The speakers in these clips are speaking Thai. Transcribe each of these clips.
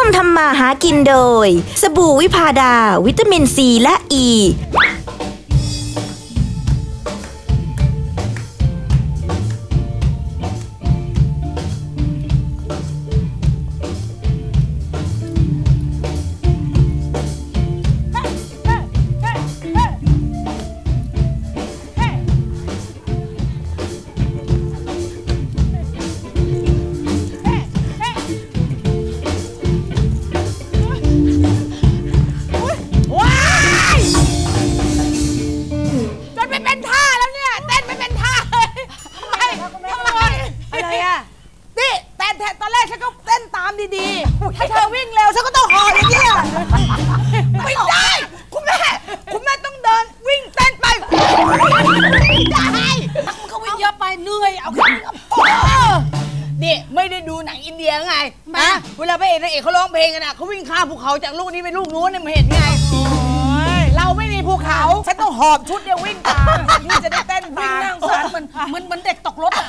ทำมาหากินโดยสบู่วิพาดาวิตามินซีและอ e. ถ้าเธอวิ่งเร็วฉันก็ต้องหอบอย่างนี้ไม่ได้คุณแม่ต้องเดินวิ่งเต้นไปไม่ได้มันก็วิ่งเยอะไปเหนื่อยเอานี่ไม่ได้ดูหนังอินเดียไงนะเวลาพระเอกนางเอกเขาร้องเพลงกันอ่ะเขาวิ่งข้ามภูเขาจากลูกนี้ไปลูกนู้นเนี่ยมันเห็นไงเราไม่มีภูเขาฉันต้องหอบชุดเนี่ยวิ่งตามที่จะได้เต้นตามวิ่งนั่งสารมันเด็กตกรถ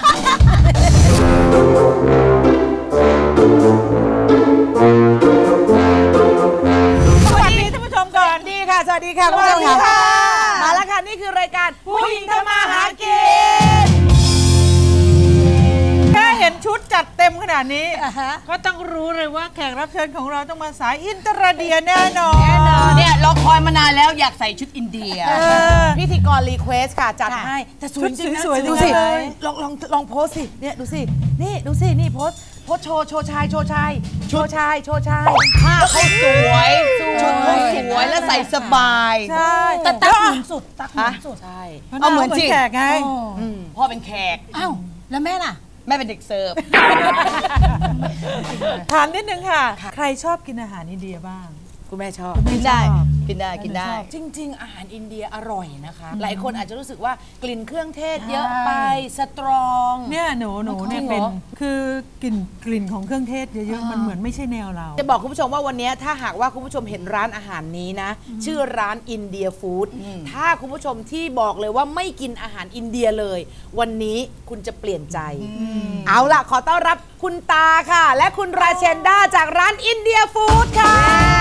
สวัสดีท่านผู้ชมก่อนดีค่ะสวัสดีค่ะคุณผู้ชมค่ะมาแล้วค่ะนี่คือรายการผู้หญิงทำมาหากินแค่เห็นชุดจัดเต็มขนาดนี้ก็ต้องรู้เลยว่าแขกรับเชิญของเราต้องมาสายอินเตอร์เดียแน่นอนเนี่ยเราคอยมานานแล้วอยากใส่ชุดอินเดียพิธีกรรีเควสค่ะจัดให้แต่สวยจริงนะดูสิลองโพสสิเนี่ยดูสินี่โพสโชว์ชายผ้าเขาสวยชุดเขาสวยแล้วใส่สบายใช่แต่ตักหนุนสุดใช่เอาเหมือนแขกไงพ่อเป็นแขกอ้าวแล้วแม่น่ะแม่เป็นเด็กเสิร์ฟถามนิดนึงค่ะใครชอบกินอาหารอินเดียบ้างคุณแม่ชอบกินได้จริงๆอาหารอินเดียอร่อยนะคะหลายคนอาจจะรู้สึกว่ากลิ่นเครื่องเทศเยอะไปสตรองเนี่ยหนูเนี่ยเป็นคือกลิ่นของเครื่องเทศเยอะๆมันเหมือนไม่ใช่แนวเราจะบอกคุณผู้ชมว่าวันนี้ถ้าหากว่าคุณผู้ชมเห็นร้านอาหารนี้นะชื่อร้านอินเดียฟู้ดถ้าคุณผู้ชมที่บอกเลยว่าไม่กินอาหารอินเดียเลยวันนี้คุณจะเปลี่ยนใจเอาล่ะขอต้อนรับคุณตาค่ะและคุณราเชนด้าจากร้านอินเดียฟู้ดค่ะ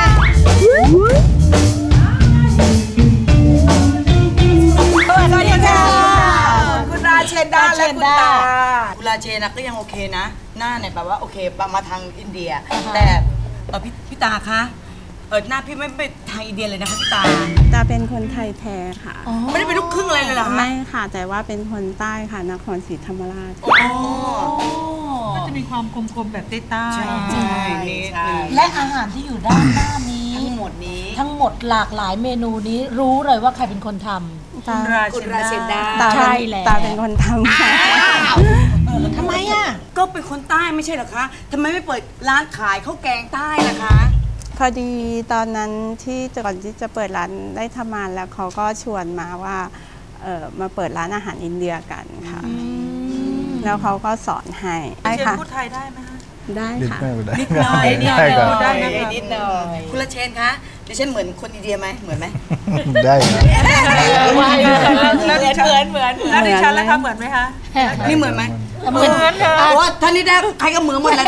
สวัสดีค่ะคุณราเชนด้าและคุณตาคุณราเชนก็ยังโอเคนะหน้าเนี่ยแบบว่าโอเคมาทางอินเดียแต่พี่ตาคะหน้าพี่ไม่ไปทางอินเดียเลยนะคะพี่ตาเป็นคนไทยแท้ค่ะไม่ได้เป็นลูกครึ่งอะไรเลยเหรอคะไม่ค่ะแต่ว่าเป็นคนใต้ค่ะนครศรีธรรมราชก็จะมีความคมๆแบบใต้ใช่และอาหารที่อยู่ด้านหน้านี้ทั้งหมดหลากหลายเมนูนี้รู้เลยว่าใครเป็นคนทำคุณราเชนด้าใช่แล้วตาเป็นคนทำค่ะทำไมอ่ะก็เป็นคนใต้ไม่ใช่เหรอคะทำไมไม่เปิดร้านขายข้าวแกงใต้ล่ะคะพอดีตอนนั้นที่ก่อนที่จะเปิดร้านได้ทำงานแล้วเขาก็ชวนมาว่ามาเปิดร้านอาหารอินเดียกันค่ะแล้วเขาก็สอนให้ได้ค่ะพูดไทยได้ไหมคะได้ค่ะนิดหน่อยคุณราเชนคะดิฉันเหมือนคนอินเดียไหมเหมือนไหมได้แล้วดิฉันแล้วคะเหมือนไหมคะนี่เหมือนไหมเหมือนค่ะว่าท่านนี้ได้ใครก็เหมือนหมดเลย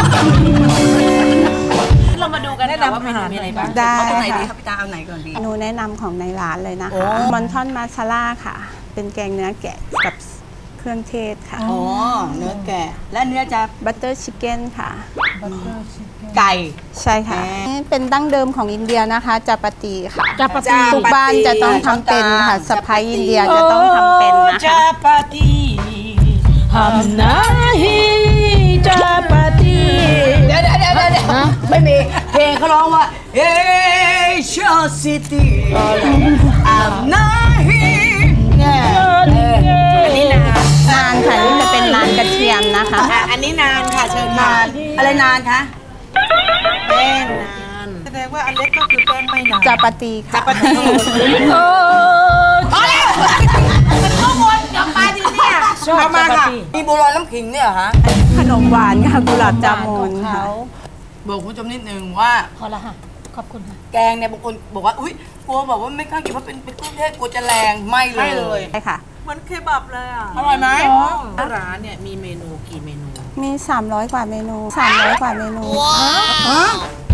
เรามาดูกันนะว่าเมนูมีอะไรบ้างเอาตรงไหนดีครับพี่ตาเอาไหนก่อนดีเมนูแนะนำของในร้านเลยนะคะมอนทอนมาซาล่าค่ะเป็นแกงเนื้อแกะกับเครื่องเทศค่ะอ๋อเนื้อแกะและเนื้อจะบัตเตอร์ชิคเก้นค่ะไก่ใช่ค่ะเป็นดั้งเดิมของอินเดียนะคะจาปาตีค่ะทุกบ้านจะต้องทำเป็นค่ะสะพ้ายอินเดียจะต้องทำเป็นนะคะจาปาตีฮัมนาฮีจาปาตีเดี๋ยวไม่มีเพลงเขาร้องว่าเอชาซิตี้ฮัมนาฮีอันนี้นานค่ะนี่จะเป็นนานกระเทียมนะคะอันนี้นานค่ะเชิญนานอะไรนานคะแป้งนานแสดงว่าอันเล็กก็คือแป้งไม่นานจาปาตีค่ะจาปาตีพอแล้วข้างบนกลับมาทีเนี่ยเอามาค่ะมีบัวลอยน้ำขิงเนี่ยเหรอฮะขนมหวานค่ะกุหลาบจามุนค่ะบอกคุณผู้ชมนิดนึงว่าพอละค่ะขอบคุณค่ะแกงเนี่ยบางคนบอกว่าอุ้ยกลัวบอกว่าไม่กล้ากินเพราะเป็นเครื่องเทศกลัวจะแรงไม่เลยใช่ค่ะเหมือนเคบับเลยอ่ะอร่อยไหมร้านเนี่ยมีเมนูกี่เมนูมี300 กว่าเมนู300 กว่าเมนู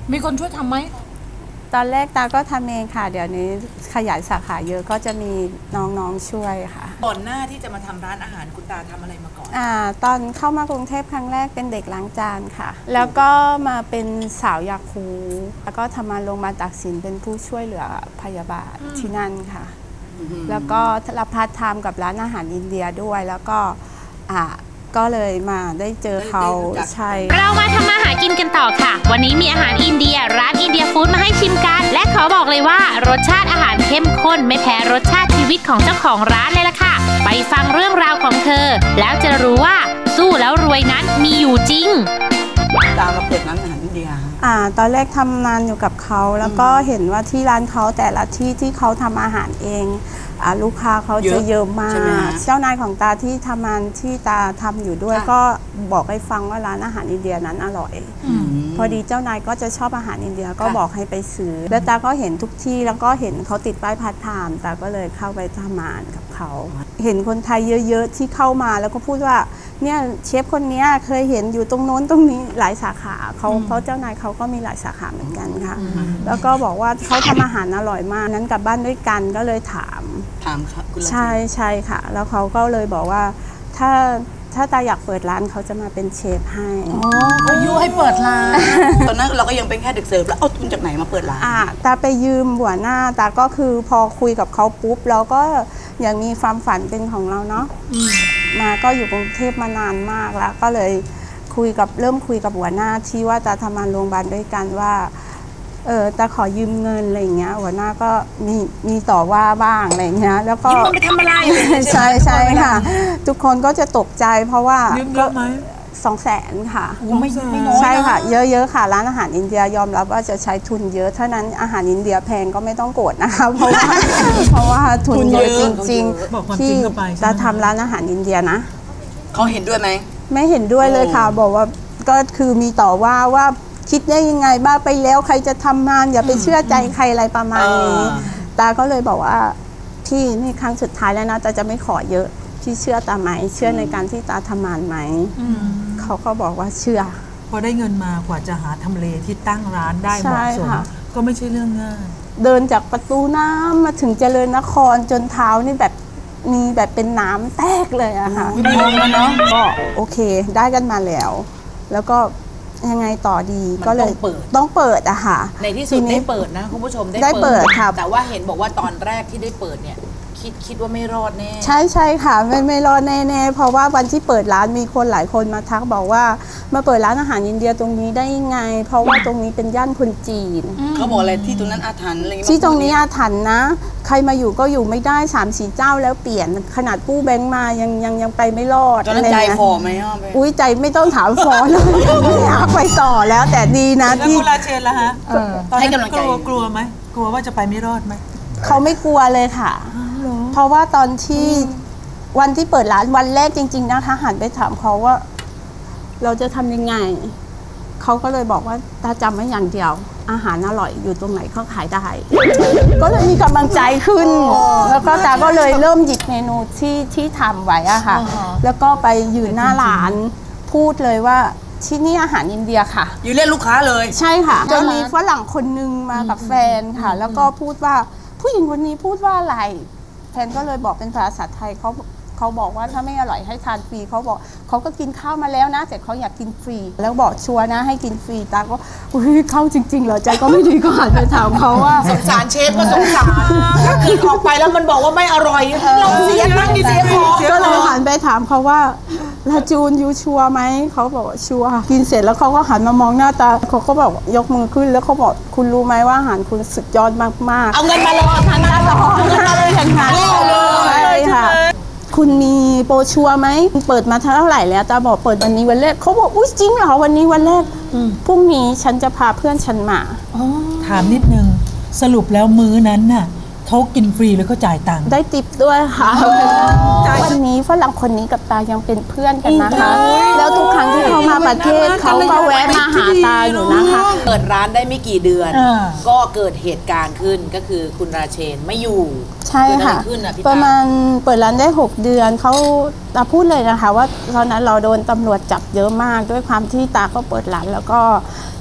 มีคนช่วยทำไหมตอนแรกตาก็ทำเองค่ะ เดี๋ยวนี้ขยายสาขาเยอะก็จะมีน้องๆช่วยค่ะก่อนหน้าที่จะมาทำร้านอาหารคุณตาทำอะไรมาก่อนตอนเข้ามากรุงเทพครั้งแรกเป็นเด็กล้างจานค่ะ แล้วก็มาเป็นสาวยาคูแล้วก็ทำงานโรงพยาบาลตากสินเป็นผู้ช่วยเหลือพยาบาลที่นั่นค่ะ แล้วก็รับพาร์ทไทม์กับร้านอาหารอินเดียด้วย แล้วก็ก็เลยมาได้เจอเขาใช่เรามาทำมาหากินกันต่อค่ะ วันนี้มีอาหารอินเดียร้านอินเดียฟู้ดมาให้ชิมกัน และขอบอกเลยว่ารสชาติอาหารเข้มข้นไม่แพ้รสชาติชีวิตของเจ้าของร้านเลยล่ะค่ะ ไปฟังเรื่องราวของเธอ แล้วจะรู้ว่าสู้แล้วรวยนั้นมีอยู่จริงตามมาเปิดร้านอาหารอินเดียตอนแรกทำงานอยู่กับเขาแล้วก็เห็นว่าที่ร้านเขาแต่ละที่ที่เขาทำอาหารเองลูกค้าเขาจะเยอะมากเจ้านายของตาที่ทำงานที่ตาทำอยู่ด้วยก็บอกให้ฟังว่าร้านอาหารอินเดียนั้นอร่อยพอดีเจ้านายก็จะชอบอาหารอินเดียก็บอกให้ไปซื้อแล้วตาก็เห็นทุกที่แล้วก็เห็นเขาติดป้ายพาร์ทไทม์ตาก็เลยเข้าไปทำงานกับเขาเห็นคนไทยเยอะๆที่เข้ามาแล้วก็พูดว่าเนี่ยเชฟคนนี้เคยเห็นอยู่ตรงโน้นตรงนี้หลายสาขาเขาเพราะเจ้านายเขาก็มีหลายสาขาเหมือนกันค่ะแล้วก็บอกว่าเขาทำอาหารอร่อยมากนั้นกลับบ้านด้วยกันก็เลยถามครับคุณใช่ค่ะแล้วเขาก็เลยบอกว่าถ้าตาอยากเปิดร้านเขาจะมาเป็นเชฟให้เขายุให้เปิดร้านตอนนั้นเราก็ยังเป็นแค่เด็กเสิร์ฟแล้วเอาทุนจากไหนมาเปิดร้านตาไปยืมหัวหน้าตาก็คือพอคุยกับเขาปุ๊บเราก็ยังมีความฝันเป็นของเราเนาะมาก็อยู่กรุงเทพมานานมากแล้วก็เลยเริ่มคุยกับหัวหน้าที่ว่าจะทำงานโรงพยาบาลด้วยกันว่าตาขอยืมเงินอะไรอย่างเงี้ยหัวหน้าก็มีต่อว่าบ้างอะไรเงี้ยแล้วก็ยืมมันไปทำอะไรใช่ค่ะทุกคนก็จะตกใจเพราะว่ายืมเยอะไหม200,000ค่ะไม่น้อยใช่ค่ะเยอะๆค่ะร้านอาหารอินเดียยอมรับว่าจะใช้ทุนเยอะเท่านั้นอาหารอินเดียแพงก็ไม่ต้องโกรธนะคะเพราะว่าทุนเยอะจริงๆที่จะทำร้านอาหารอินเดียนะเขาเห็นด้วยไหมไม่เห็นด้วยเลยค่ะบอกว่าก็คือมีต่อว่าคิดได้ยังไงบ้าไปแล้วใครจะทำงานอย่าไปเชื่อใจใครอะไรประมาณนี้ตาก็เลยบอกว่าพี่นี่ครั้งสุดท้ายแล้วนะตาจะไม่ขอเยอะพี่เชื่อตาไหมเชื่อในการที่ตาทำงานไหมเขาก็บอกว่าเชื่อพอได้เงินมากว่าจะหาทำเลที่ตั้งร้านได้เหมาะสมก็ไม่ใช่เรื่องง่ายเดินจากประตูน้ำมาถึงเจริญนครจนเท้านี่แบบมีแบบเป็นน้ำแตกเลยอะค่ะก็โอเคได้กันมาแล้วก็ยังไงต่อดีก็เลยต้องเปิดอะค่ะในที่สุดได้เปิดนะคุณผู้ชมได้เปิดค่ะแต่ว่าเห็นบอกว่าตอนแรกที่ได้เปิดเนี่ยคิดว่าไม่รอดแน่ใช่ค่ะไม่รอดแน่เพราะว่าวันที่เปิดร้านมีคนหลายคนมาทักบอกว่ามาเปิดร้านอาหารอินเดียตรงนี้ได้ยังไงเพราะว่าตรงนี้เป็นย่านคนจีนเขาบอกอะไรที่ตรงนั้นอาถรรพ์อะไรที่ตรงนี้อาถรรพ์นะใครมาอยู่ก็อยู่ไม่ได้3-4 เจ้าแล้วเปลี่ยนขนาดผู้แบงค์มายังไปไม่รอดตอนนั้นใจฟอไหมอุ้ยใจไม่ต้องถามฟอเลยไม่อยากไปต่อแล้วแต่ดีนะที่คุณราเชนล่ะฮะให้กำลังใจกลัวไหมกลัวว่าจะไปไม่รอดไหมเขาไม่กลัวเลยค่ะเพราะว่าตอนที่วันที่เปิดร้านวันแรกจริงๆนะคะหันไปถามเขาว่าเราจะทำยังไงเขาก็เลยบอกว่าตาจำไว้อย่างเดียวอาหารอร่อยอยู่ตรงไหนเขาขายได้ก็เลยมีกำลังใจขึ้นแล้วก็ตาก็เลยเริ่มหยิบเมนูที่ทำไว้อะค่ะแล้วก็ไปยืนหน้าร้านพูดเลยว่าที่นี่อาหารอินเดียค่ะยืนเล่นลูกค้าเลยใช่ค่ะจนมีฝรั่งคนนึงมากับแฟนค่ะแล้วก็พูดว่าผู้หญิงคนนี้พูดว่าอะไรแฟนก็เลยบอกเป็นภาษาไทยเขาบอกว่าถ้าไม่อร่อยให้ทานฟรีเขาบอกเขาก็กินข้าวมาแล้วนะแต่เขาอยากกินฟรีแล้วบอกชัวร์นะให้กินฟรีตาก็อุ้ยเข้าจริงๆเหรอใจก็ไม่ดีก็หันไปถามเขาว่าสงสารเชฟก็สงสารถ้ากินออกไปแล้วมันบอกว่าไม่อร่อยเราเสียตังค์เสียของก็เลยหันไปถามเขาว่าลาจูนยูชัวร์ไหมเขาบอกชัวร์กินเสร็จแล้วเขาก็หันมามองหน้าตาเขาก็บอกยกมือขึ้นแล้วเขาบอกคุณรู้ไหมว่าอาหารคุณสุดยอดมากๆเอาเงินมาเลยทานได้หรอเลยทานได้ใช่ค่ะคุณมีโปรชัวร์ไหมเปิดมาเท่าไหร่แล้วตาบอกเปิดวันนี้วันแรกเขาบอกอุ้ยจริงเหรอวันนี้วันแรกพรุ่งนี้ฉันจะพาเพื่อนฉันมาถามนิดนึงสรุปแล้วมื้อนั้นน่ะเขากินฟรีหรือเขาจ่ายตังค์ได้ติปด้วยค่ะวันนี้ฝรั่งคนนี้กับตายังเป็นเพื่อนกันนะคะแล้วทุกครั้งที่เขามาประเทศเขาก็แวะมาหาตาอยู่นะคะเปิดร้านได้ไม่กี่เดือนก็เกิดเหตุการณ์ขึ้นก็คือคุณราเชนไม่อยู่ใช่ค่ะประมาณเปิดร้านได้6 เดือนเขาตาพูดเลยนะคะว่าตอนนั้นเราโดนตำรวจจับเยอะมากด้วยความที่ตาก็เปิดร้านแล้วก็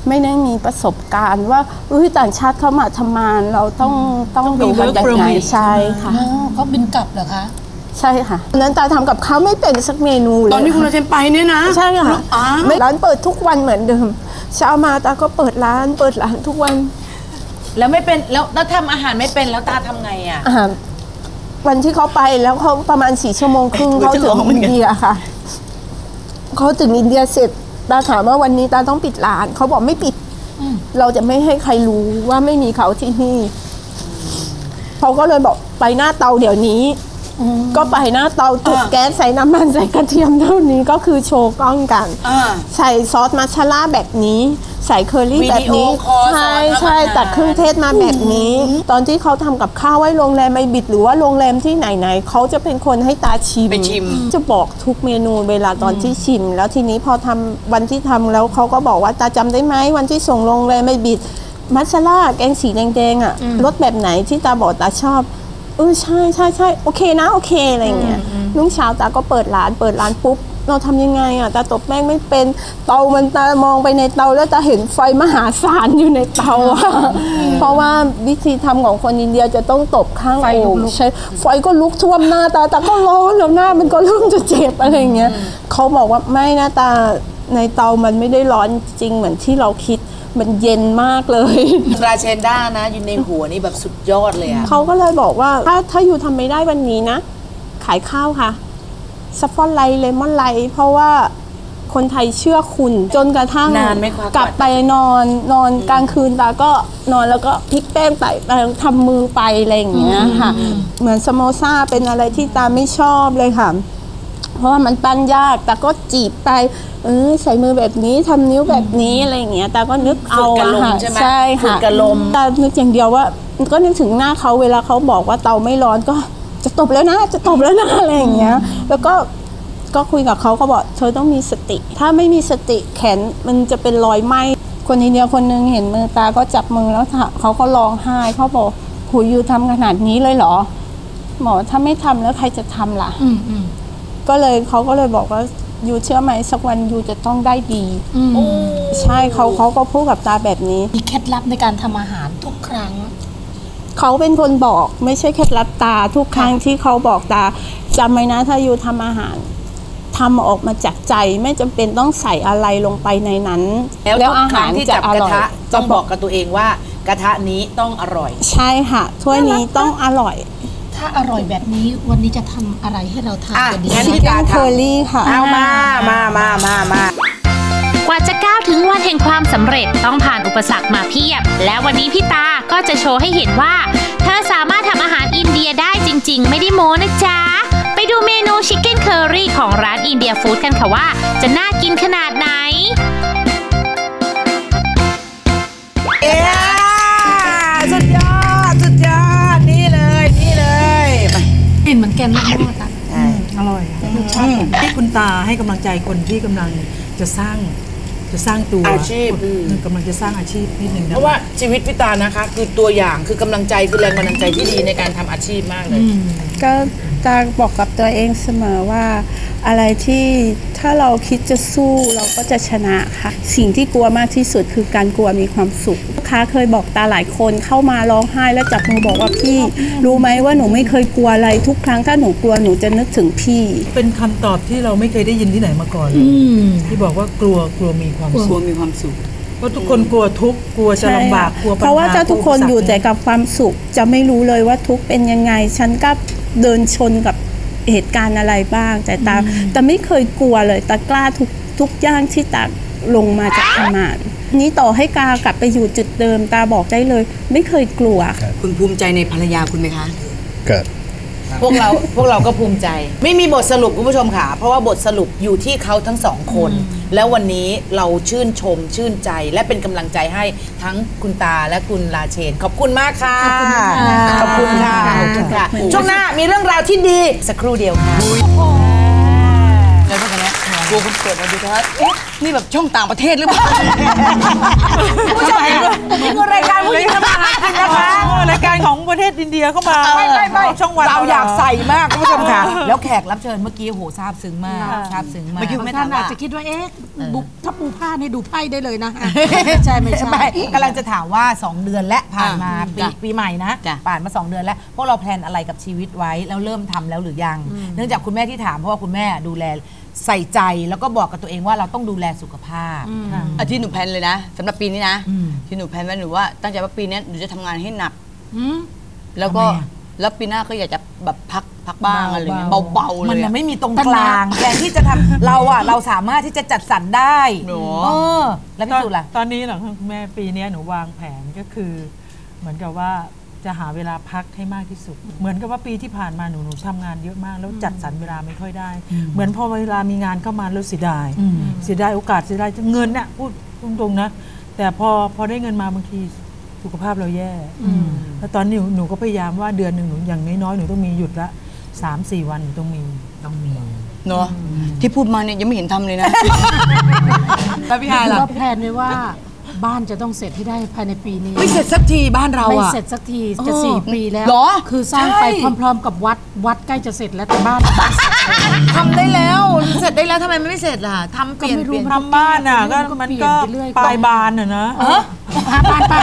ไม่ได้มีประสบการณ์ว่าต่างชาติเข้ามาทำงานเราต้องดูกันยังไงใช่ค่ะเขาบินกลับเหรอคะใช่ค่ะนั้นตาทำกับข้าวไม่เป็นสักเมนูเลยตอนที่คุณราเชนไปเนี่ยนะใช่ค่ะร้านเปิดทุกวันเหมือนเดิมเช้ามาตาก็เปิดร้านทุกวันแล้วไม่เป็นแล้วทำอาหารไม่เป็นแล้วตาทำไงอ่ะวันที่เขาไปแล้วเขาประมาณ4 ชั่วโมงครึ่งเขาถึงอินเดียค่ะเขาถึงอินเดียเสร็จตาถามว่าวันนี้ตาต้องปิดร้านเขาบอกไม่ปิดเราจะไม่ให้ใครรู้ว่าไม่มีเขาที่นี่เขาก็เลยบอกไปหน้าเตาเดี๋ยวนี้ก็ไปหน้าเตาจุดแก๊สใส่น้ำมันใส่กระเทียมเท่านี้ก็คือโชว์กล้องกันใส่ซอสมัชลาแบบนี้ใส่เคอรี่แบบนี้ใช่ตัดเครื่องเทศมาแบบนี้ตอนที่เขาทำกับข้าวไว้โรงแรมไม่บิดหรือว่าโรงแรมที่ไหนเขาจะเป็นคนให้ตาชิมจะบอกทุกเมนูเวลาตอนที่ชิมแล้วทีนี้พอทำวันที่ทำแล้วเขาก็บอกว่าตาจำได้ไหมวันที่ส่งโรงแรมไม่บิดมัชลาแกงสีแดงๆอ่ะรสแบบไหนที่ตาบอกตาชอบใช่โอเคนะโอเคอะไรเงี้ยรุ่งเช้าตาก็เปิดร้านปุ๊บเราทำยังไงอ่ะตาตบแป้งไม่เป็นเตามันตามองไปในเตาแล้วตาเห็นไฟมหาศาลอยู่ในเตาเพราะว่าวิธีทำของคนอินเดียจะต้องตบข้างโอ่งใช้ไฟก็ลุกท่วมหน้าตาก็ร้อนแล้วหน้ามันก็เริ่มจะเจ็บอะไรเงี้ยเขาบอกว่าไม่นะตาในเตามันไม่ได้ร้อนจริงเหมือนที่เราคิดมันเย็นมากเลยราเชนด้านะอยู่ในหัวนี่แบบสุดยอดเลยอะเขาก็เลยบอกว่าถ้าอยู่ทำไม่ได้วันนี้นะขายข้าวค่ะซัฟฟอนไลเลมอนไลเพราะว่าคนไทยเชื่อคุณจนกระทั่งกลับไปนอนกลางคืนตาก็นอนแล้วก็พลิกแป้งไปทำมือไปอะไรอย่างเงี้ยค่ะเหมือนสโมซ่าเป็นอะไรที่ตาไม่ชอบเลยค่ะเพราะว่ามันปั้นยากแต่ก็จีบไปใส่มือแบบนี้ทำนิ้วแบบนี้อะไรอย่างเงี้ยแต่ก็นึกเอาค่ะใช่ค่ะกระลมแต่นึกอย่างเดียวว่าก็นึกถึงหน้าเขาเวลาเขาบอกว่าเตาไม่ร้อนก็จะตบแล้วนะอะไรอย่างเงี้ยแล้วก็คุยกับเขาบอกเธอต้องมีสติถ้าไม่มีสติแขนมันจะเป็นรอยไหม้คนอินเดียคนนึงเห็นมือตาก็จับมือแล้วเขาก็ร้องไห้เขาบอกหูยูทำขนาดนี้เลยเหรอหมอถ้าไม่ทำแล้วใครจะทำล่ะก็เลยเขาก็เลยบอกว่ายูเชื่อไหมสักวันยูจะต้องได้ดีใช่เขาก็พูดกับตาแบบนี้มีเคล็ดลับในการทำอาหารทุกครั้งเขาเป็นคนบอกไม่ใช่เคล็ดลับตาทุกครั้งที่เขาบอกตาจำไว้นะถ้ายูทำอาหารทำออกมาจากใจไม่จำเป็นต้องใส่อะไรลงไปในนั้นแล้วอาหารที่จับกระทะต้องบอกกับตัวเองว่ากระทะนี้ต้องอร่อยใช่ค่ะถ้วยนี้ต้องอร่อยถ้าอร่อยแบบนี้วันนี้จะทำอะไรให้เราทานกันดีงั้นพี่ตาเคอรี่ค่ะเอามากว่าจะก้าวถึงวันแห่งความสำเร็จต้องผ่านอุปสรรคมาเพียบและวันนี้พี่ตาก็จะโชว์ให้เห็นว่าเธอสามารถทำอาหารอินเดียได้จริงๆไม่ได้โม้นะจ๊ะไปดูเมนูชิคเก้นเคอรี่ของร้านอินเดียฟู้ดกันค่ะว่าจะน่ากินขนาดไหนสุดยอดนี่เลยกลิ่นเหมือนแกงมะม่วงอร่อยที่คุณตาให้กำลังใจคนที่กำลังจะสร้างตัวอาชีพกำลังจะสร้างอาชีพนิดนึงนะเพราะว่าชีวิตพี่ตานะคะคือตัวอย่างคือกำลังใจคือแรงบันดาลใจที่ดีในการทำอาชีพมากเลยก็ตาบอกกับตัวเองเสมอว่าอะไรที่ถ้าเราคิดจะสู้เราก็จะชนะค่ะสิ่งที่กลัวมากที่สุดคือการกลัวมีความสุขลูกค้าเคยบอกตาหลายคนเข้ามาร้องไห้แล้วจับมือบอกว่าพี่รู้ไหมว่าหนูไม่เคยกลัวอะไรทุกครั้งถ้าหนูกลัวหนูจะนึกถึงพี่เป็นคำตอบที่เราไม่เคยได้ยินที่ไหนมาก่อนที่บอกว่ากลัวมีความสุขเพราะทุกคนกลัวทุกข์กลัวจะลำบากกลัวปัญหาเพราะว่าถ้าทุกคนอยู่แต่กับความสุขจะไม่รู้เลยว่าทุกข์เป็นยังไงฉันก็เดินชนกับเหตุการณ์อะไรบ้างแต่ไม่เคยกลัวเลยตากล้าทุกอย่างที่ตาลงมาจากขนาดนี้ต่อให้กากลับไปอยู่จุดเดิมตาบอกได้เลยไม่เคยกลัวคุณภูมิใจในภรรยาคุณไหมคะเกิดพวกเราก็ภูมิใจไม่มีบทสรุปคุณผู้ชมค่ะเพราะว่าบทสรุปอยู่ที่เขาทั้งสองคนแล้ววันนี้เราชื่นชมชื่นใจและเป็นกำลังใจให้ทั้งคุณตาและคุณราเชนขอบคุณมากค่ะขอบคุณค่ะช่วงหน้ามีเรื่องราวที่ดีสักครู่เดียวค่ะแล้วพวกนี้กลัวคนเกิดมาดูเถอะนี่แบบช่องต่างประเทศหรือเปล่าผู้ชมนี่คือรายการผู้หญิงทำอาหารนะคะรายการของประเทศอินเดียเข้ามาไม่ช่องวันเราอยากใส่มากคุณผู้ชมค่ะแล้วแขกรับเชิญเมื่อกี้โหซาบซึ้งมากซาบซึ้งมากบางท่านอาจจะคิดว่าถ้าปูผ้านี่ดูไพ่ได้เลยนะใช่ไม่ใช่กำลังจะถามว่า2 เดือนและผ่านมาปีใหม่นะผ่านมา2 เดือนแล้วพวกเราแพลนอะไรกับชีวิตไว้แล้วเริ่มทำแล้วหรือยังเนื่องจากคุณแม่ที่ถามเพราะว่าคุณแม่ดูแลใส่ใจแล้วก็บอกกับตัวเองว่าเราต้องดูแลสุขภาพที่หนูแพลนเลยนะสำหรับปีนี้นะที่หนูแพลนไว้หนูว่าตั้งใจว่าปีนี้หนูจะทำงานให้หนักแล้วก็แล้วปีหน้าก็อยากจะแบบพักบ้างอะไรเงี้ยเบาๆเลยมันไม่มีตรงกลางแทนที่จะทำเราสามารถที่จะจัดสรรได้แล้วพี่สุล่ะตอนนี้เหรอคุณแม่ปีนี้หนูวางแผนก็คือเหมือนกับว่าจะหาเวลาพักให้มากที่สุดเหมือนกับว่าปีที่ผ่านมาหนูทำงานเยอะมากแล้วจัดสรรเวลาไม่ค่อยได้เหมือนพอเวลามีงานเข้ามาแล้วเสียดายโอกาสเสียดายเงินเนี่ยพูดตรงๆนะแต่พอได้เงินมาบางทีสุขภาพเราแย่แล้วตอนนี้หนูก็พยายามว่าเดือนหนึ่งหนูอย่างน้อยๆหนูต้องมีหยุดละ 3-4 วันหนูต้องมีเนาะที่พูดมาเนี่ยยังไม่เห็นทำเลยนะแล้วพี่ฮายล่ะก็แพลนไว้ว่าบ้านจะต้องเสร็จให้ได้ภายในปีนี้ไม่เสร็จสักทีบ้านเราไม่เสร็จสักทีจะ4 ปีแล้วคือสร้างไปพร้อมๆกับวัดใกล้จะเสร็จแล้วแต่บ้านทำได้แล้วเสร็จได้แล้วทำไมไม่เสร็จล่ะทำเปลี่ยนทำบ้านอ่ะก็มันก็ปลายบานอ่ะนะบ้าน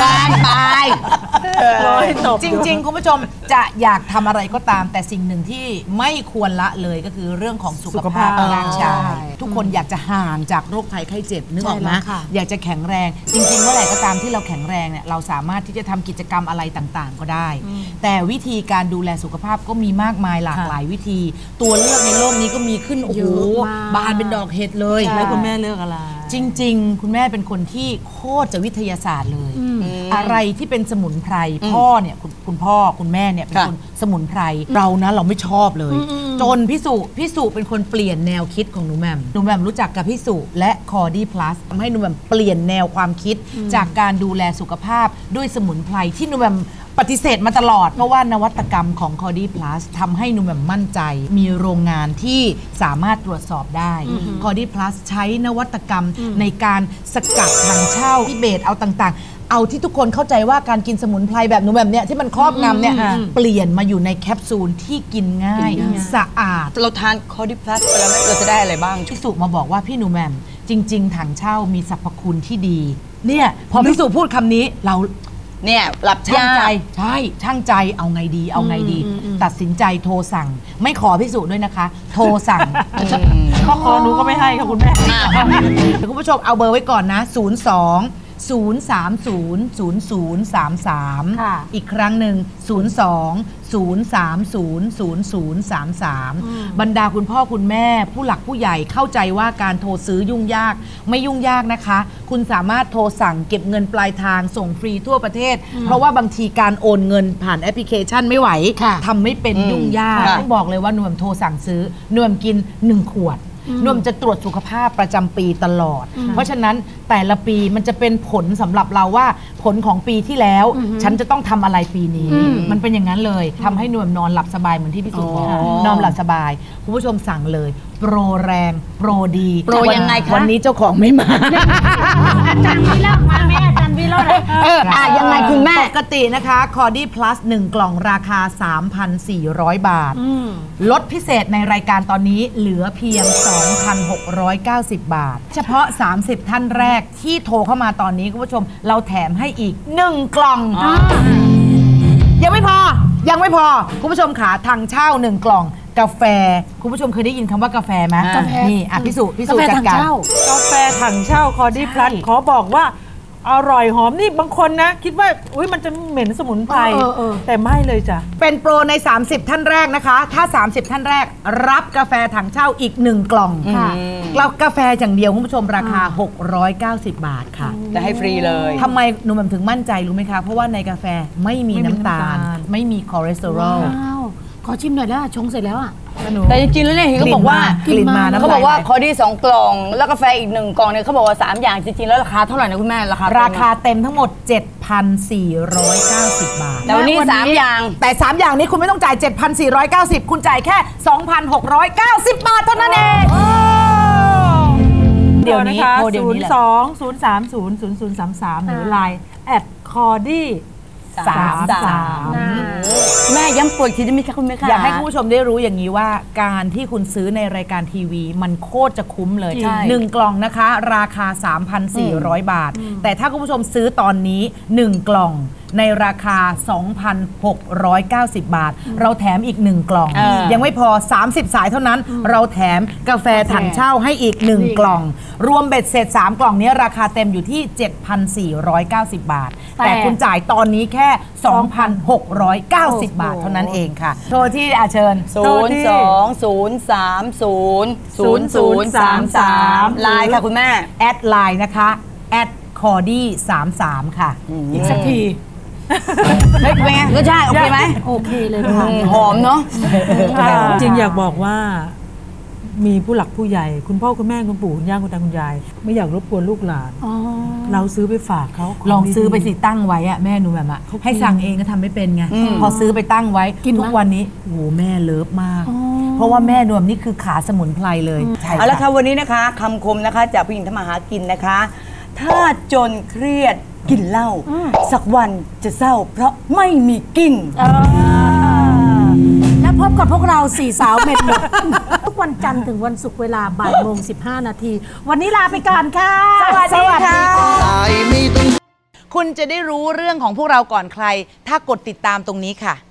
จริงๆคุณผู้ชมจะอยากทำอะไรก็ตามแต่สิ่งหนึ่งที่ไม่ควรละเลยก็คือเรื่องของสุขภาพร่างกายทุกคนอยากจะห่างจากโรคภัยไข้เจ็บนึกออกไหมอยากจะแข็งแรงจริงๆเมื่อไหร่ก็ตามที่เราแข็งแรงเนี่ยเราสามารถที่จะทำกิจกรรมอะไรต่างๆก็ได้แต่วิธีการดูแลสุขภาพก็มีมากมายหลากหลายวิธีตัวเลือกในโลกนี้ก็มีขึ้นโอ้โหบานเป็นดอกเห็ดเลยแล้วคุณแม่เลือกอะไรจริงๆคุณแม่เป็นคนที่โคตรจะวิทยาศาสตร์เลยอะไรที่เป็นสมุนไพรพ่อเนี่ยคุณพ่อคุณแม่เนี่ยเป็นคนสมุนไพรเรานะเราไม่ชอบเลยจนพี่สุเป็นคนเปลี่ยนแนวคิดของหนูแหม่มรู้จักกับพี่สุและคอดี้พลัสทำให้หนูแหม่มเปลี่ยนแนวความคิดจากการดูแลสุขภาพด้วยสมุนไพรที่หนูแหม่มปฏิเสธมาตลอดเพราะว่านวัตกรรมของ Cody Plus ทำให้หนูแบบมั่นใจมีโรงงานที่สามารถตรวจสอบได้ Cody Plus ใช้นวัตกรรมในการสกัดถังเช่าที่เบสเอาต่างๆเอาที่ทุกคนเข้าใจว่าการกินสมุนไพรแบบหนูแบบเนี้ยที่มันครอบงำเนี่ยเปลี่ยนมาอยู่ในแคปซูลที่กินง่ายสะอาดเราทาน Cody Plus ไปแล้วเราจะได้อะไรบ้างพี่สุมาบอกว่าพี่หนูแหม่มจริงๆถังเช่ามีสรรพคุณที่ดีเนี่ยพอพี่สุพูดคำนี้เราเนี่ยหลับช่างใจใช่ช่างใจเอาไงดีตัดสินใจโทรสั่งไม่ขอพิสูจน์ด้วยนะคะโทรสั่งก็ขอหนูก็ไม่ให้ค่ะคุณแม่เดี๋ยวคุณผู้ชมเอาเบอร์ไว้ก่อนนะ02-030-0033อีกครั้งหนึ่ง02-030-0033บรรดาคุณพ่อคุณแม่ผู้หลักผู้ใหญ่เข้าใจว่าการโทรซื้อยุ่งยากไม่ยุ่งยากนะคะคุณสามารถโทรสั่งเก็บเงินปลายทางส่งฟรีทั่วประเทศเพราะว่าบางทีการโอนเงินผ่านแอปพลิเคชันไม่ไหวทำไม่เป็นยุ่งยากต้องบอกเลยว่าหนุ่มโทรสั่งซื้อหนุ่มกิน1 ขวดนุ่มจะตรวจสุขภาพประจำปีตลอดเพราะฉะนั้นแต่ละปีมันจะเป็นผลสำหรับเราว่าผลของปีที่แล้วฉันจะต้องทำอะไรปีนี้มันเป็นอย่างนั้นเลยทำให้นุ่มนอนหลับสบายเหมือนที่พี่สุบอกนอนหลับสบายคุณผู้ชมสั่งเลยโปรแรงโปรดีโปรยังไงคะวันนี้เจ้าของไม่มาอาจารย์วิโรจน์มาแม่อาจารย์วิโรจน์ยังไงคุณแม่ปกตินะคะ Cody Plus 1 กล่องราคา 3,400 บาทลดพิเศษในรายการตอนนี้เหลือเพียง 2,690 บาทเฉพาะ30ท่านแรกที่โทรเข้ามาตอนนี้คุณผู้ชมเราแถมให้อีก1 กล่องยังไม่พอคุณผู้ชมขาทางเช่า1 กล่องกาแฟคุณผู้ชมเคยได้ยินคำว่ากาแฟไหมนี่พิสูจน์จัดการกาแฟถังเช่า Cody Plus ขอบอกว่าอร่อยหอมนี่บางคนนะคิดว่าอุ๊ยมันจะเหม็นสมุนไพรแต่ไม่เลยจ้ะเป็นโปรใน30ท่านแรกนะคะถ้า30ท่านแรกรับกาแฟถังเช่าอีก1 กล่องแล้วกาแฟอย่างเดียวคุณผู้ชมราคา690 บาทค่ะจะให้ฟรีเลยทำไมหนูแบบถึงมั่นใจรู้ไหมคะเพราะว่าในกาแฟไม่มีน้ำตาลไม่มีคอเลสเตอรอลขอชิมหน่อยแล้วชงเสร็จแล้วอ่ะแต่จริงๆแล้วเนี่ยเขาบอกว่ากลิ่นมานะเขาบอกว่าคอดี้2 กล่องแล้วกาแฟอีก1 กล่องเนี่ยเขาบอกว่า3 อย่างจริงๆแล้วราคาเท่าไหร่นะคุณแม่ราคาเต็มทั้งหมด 7,490 บาทแต่วันนี้3 อย่างแต่3อย่างนี้คุณไม่ต้องจ่าย 7,490 คุณจ่ายแค่ 2,690 บาทเท่านั้นเองเดี๋ยวนี้02-030-0033หรือ Line @Cody แม่ย้ำปวดทีได้ไหมคะคุณแม่คะอยากให้คุณผู้ชมได้รู้อย่างนี้ว่าการที่คุณซื้อในรายการทีวีมันโคตรจะคุ้มเลย1 กล่องนะคะราคา 3,400 บาทแต่ถ้าคุณผู้ชมซื้อตอนนี้1 กล่องในราคา 2,690 บาทเราแถมอีก1 กล่องยังไม่พอ30 สายเท่านั้นเราแถมกาแฟถังเช่าให้อีก1 กล่องรวมเบ็ดเสร็จ3 กล่องนี้ราคาเต็มอยู่ที่ 7,490 บาทแต่คุณจ่ายตอนนี้แค่ 2,690 บาทเท่านั้นเองค่ะโทรที่เชิญ 020300033ไลน์ค่ะคุณแม่แอดไลน์นะคะแอดคอดี้33ค่ะอีกสักทีเฮ้ยเป็นไงรสชาติโอเคไหมโอเคเลยค่ะหอมเนาะจริงอยากบอกว่ามีผู้หลักผู้ใหญ่คุณพ่อคุณแม่คุณปู่คุณย่าคุณตาคุณยายไม่อยากรบกวนลูกหลานเราซื้อไปฝากเขาลองซื้อไปสิตั้งไว้อะแม่หนูแบบอะให้สั่งเองก็ทำไม่เป็นไงพอซื้อไปตั้งไว้ทุกวันนี้โอ้โหแม่เลิฟมากเพราะว่าแม่หนูนี่คือขาสมุนไพรเลยเอาละค่ะวันนี้นะคะคำคมนะคะจากผู้หญิงทำมาหากินนะคะถ้าจนเครียดกินเหล้าสักวันจะเศร้าเพราะไม่มีกินและพบกับพวกเรา4 สาวเม็ดหมดทุกวันจันทร์ถึงวันศุกร์เวลา13:15 น.วันนี้ลาไปก่อนค่ะสวัสดีค่ะคุณจะได้รู้เรื่องของพวกเราก่อนใครถ้ากดติดตามตรงนี้ค่ะ